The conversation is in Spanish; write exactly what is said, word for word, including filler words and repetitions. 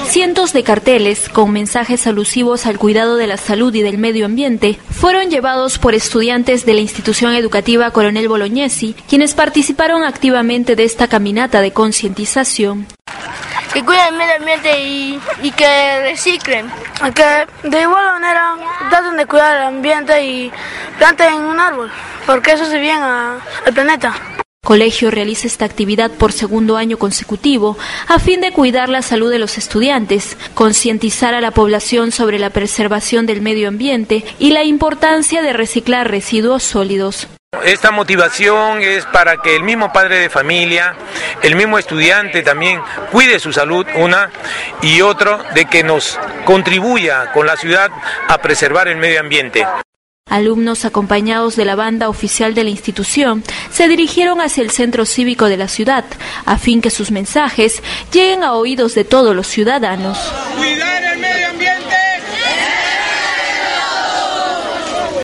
Cientos de carteles con mensajes alusivos al cuidado de la salud y del medio ambiente fueron llevados por estudiantes de la institución educativa Coronel Bolognesi, quienes participaron activamente de esta caminata de concientización. Que cuiden el medio ambiente y, y que reciclen. Que de igual manera traten de cuidar el ambiente y planten un árbol, porque eso hace bien a, al planeta. Colegio realiza esta actividad por segundo año consecutivo a fin de cuidar la salud de los estudiantes, concientizar a la población sobre la preservación del medio ambiente y la importancia de reciclar residuos sólidos. Esta motivación es para que el mismo padre de familia, el mismo estudiante también cuide su salud, una, y otro, de que nos contribuya con la ciudad a preservar el medio ambiente. Alumnos acompañados de la banda oficial de la institución se dirigieron hacia el centro cívico de la ciudad, a fin que sus mensajes lleguen a oídos de todos los ciudadanos.